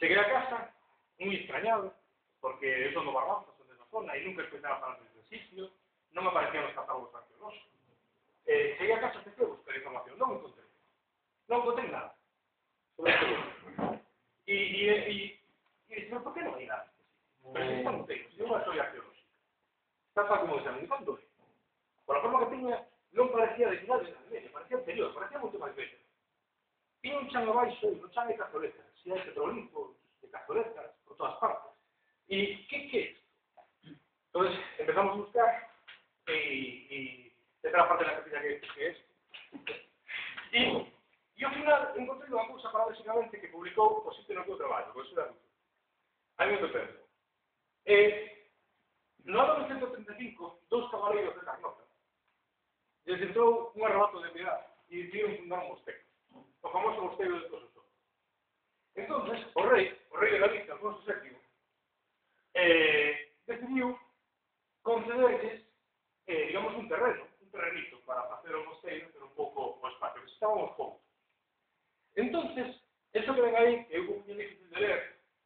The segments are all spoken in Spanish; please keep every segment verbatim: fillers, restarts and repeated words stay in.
Cheguei a casa, moi extrañado, porque eu son do Barbanza, son desa zona, e nunca escoitaba falar deste sitio, non me aparecían os catálogos arqueolóxicos. Eh, cheguei a casa, empecé a buscar información, non encontrei. Non encontrei nada. Sobre todo. E, e, e, e dixen, por que non hai nada? Pero se están moteiros, eu non soy arqueolóxico. Está para como examen, cando é? Por a forma que tiña, non parecía de cidade de Media, parecía anterior, parecía moito máis vello. Tiña un chan abaixo, e no chan hai cazoletas, e hai petrolíferos de cazoletas por todas partes. E que que é isto? Entón, empezamos a buscar, e, e esta era a parte da capilla que, que é isto. E, e ao final encontrei unha cousa paradóxicamente que publicou o sitio no que eu traballo, o Xura Cultura. Hai moito tempo. E, no ano novecentos treinta e cinco, dous cabaleiros de Carnota lles entrou un arrebato de piedade e decidiron fundar un mosteiro, o famoso mosteiro de Tososó. Entón, o rei, o rei de Galicia, Alfonso séptimo, eh, decidiu concederlles, eh, digamos, un terreno, un terrenito para facer o mosteiro, pero un pouco o espacio, que estaban os poucos. Entonces, eso que ven aí, que é un pouco difícil de ler,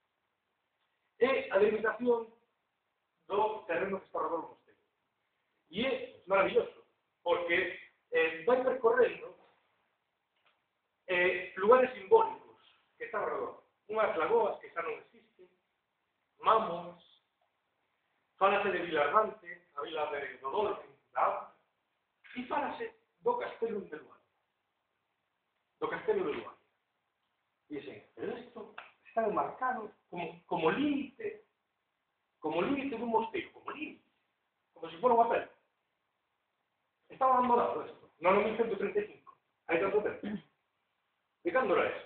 é a delimitación do terreno que está ao redor do mosteiro. E é maravilloso, porque eh, vai percorrendo eh, lugares simbólicos que están ao redor. Unhas lagoas que xa non existen, mamos, fálase de Vilardante, a vila de Dodolfo, da Alta, e fálase do Castelo de Luane. Do Castelo de Luane. Dicen, pero isto está enmarcado como, como límite, como límite dun mosteiro, como límite, como se fora unha pele. Estaba abandonado isto, no ano mil ciento treinta e cinco, hai tanto tempo. E cando era eso?